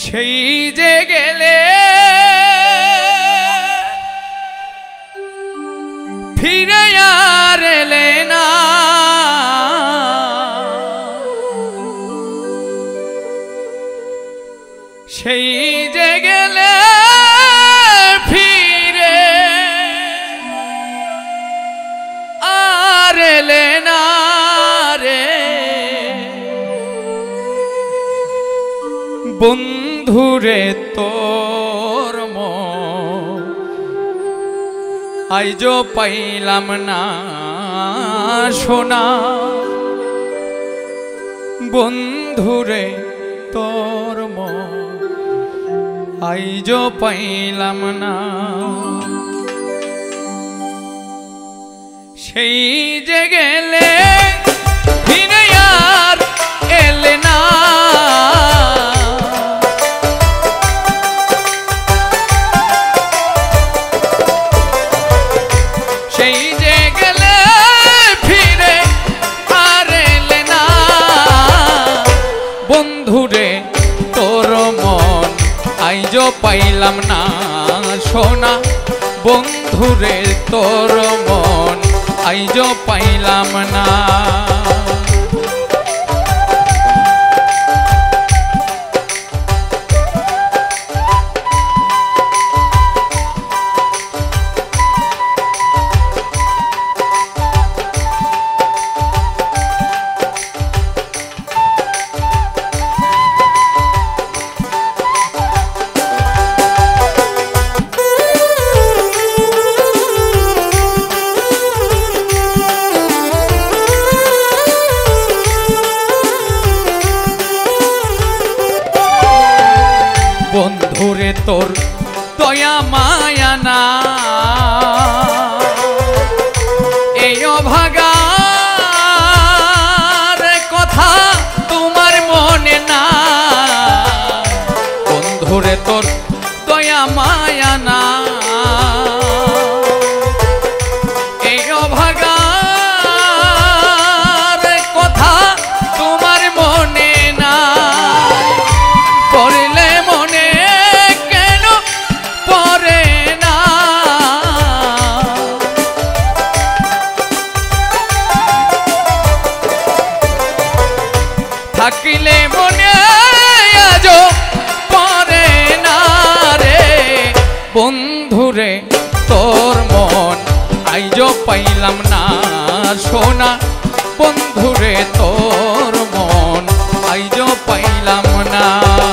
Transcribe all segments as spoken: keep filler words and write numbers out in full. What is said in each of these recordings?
সেই যে গেলে ফিরে আর এলে না, সেই যে গেলে ফিরে আর এলে না রে বন্ধুরে তোর মন আইজো পাইলাম না সোনা, বন্ধুরে তোর মন আইজো পাইলাম না। সেই যে গেলে ফিরে আর এলে না, সেই যে গেলে ফিরে আর এলে না বন্ধুরে তোর মন আইজো পাইলাম না সোনা, বন্ধুরে তোর মন আইজো পাইলাম না। বন্ধুরে তোর দয়া মায়া না, এই অভাগার কথা তোমার মনে না, বন্ধুরে তোর দয়া মায়া না, এই অভাগার কথা তোমার মনে না, পড়লে মনে কেন পড়ে না, থাকিলে মনে আজো পড়ে না রে বন্ধুরে তোর মন আইজো পাইলাম না সোনা, বন্ধুরে তোর মন আইজো পাইলাম না।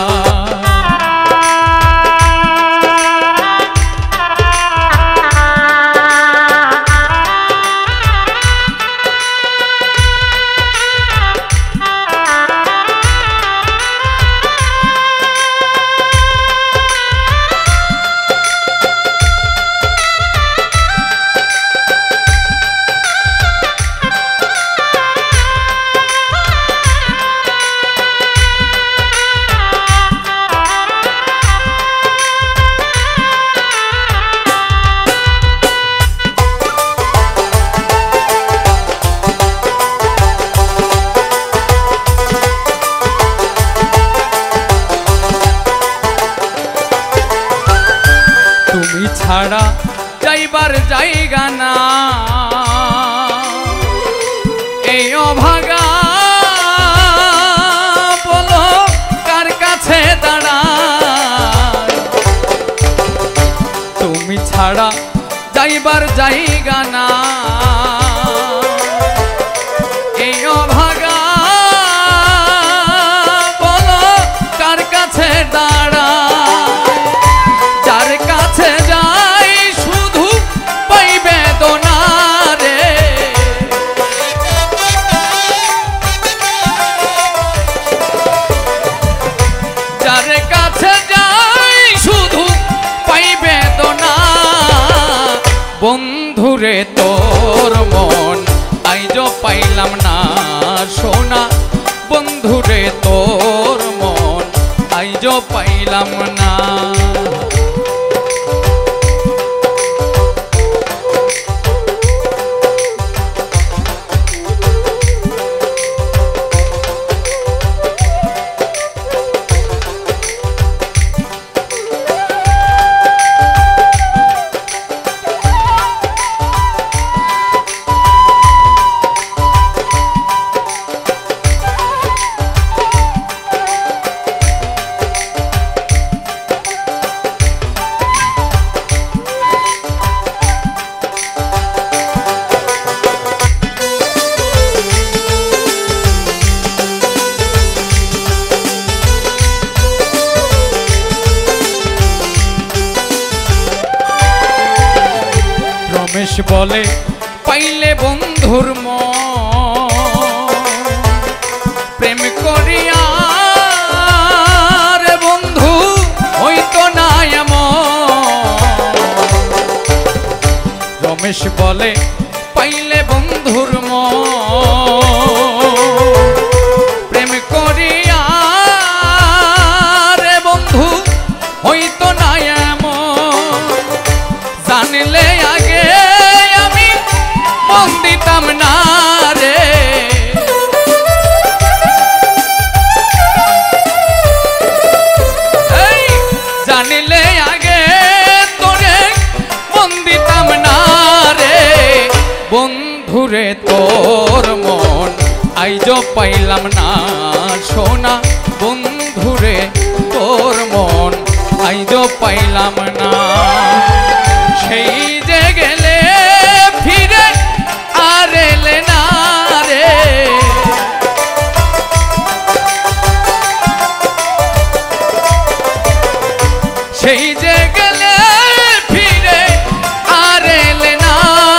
তুমি ছাড়া যাইবার জায়গা না, এই অভাগা বলো কার কাছে দাঁড়ায়, তুমি ছাড়া যাইবার জায়গা না, এই অভাগা বলো কার কাছে দাঁড়ায়, যার কাছে যাই শুধু পাই বেদনা রে, যার কাছে যাই শুধু পাই বেদনা বন্ধুরে তোর মন আইজো পাইলাম না সোনা, বন্ধুরে তোর মন আইজো পাইলাম না। রমেশ বলে পাইলে বন্ধুর মন প্রেম করিয়া রে বন্ধু হইতো না এমন। রমেশ বলে পাইলে বন্ধুর মন প্রেম করিয়া রে বন্ধু হইতো না এমন। জানলে আগে আমি মন দিতাম না রে, এই জানলে আগে তোরে মন দিতাম না রে। বন্ধুরে তোর মন আইজ পাইলাম না সোনা, বন্ধুরে তোর মন আইজ পাইলাম না। সেই যে গেলে ফিরে আর এলে না রে, সেই যে গেলে ফিরে আর এলে না।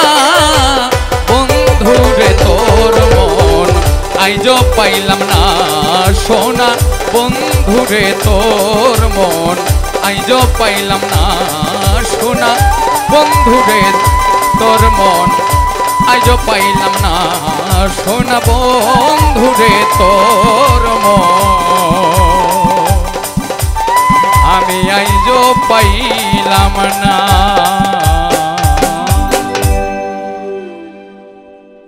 বন্ধুরে তোর মন আইজ পাইলাম না সোনা, বন্ধুরে তোর মন আইজ পাইলাম না সোনা, বন্ধুরে তোর মন আইজ পাইলাম না সোনা, বন্ধুরে তোর মন আমি আইজ পাইলাম না।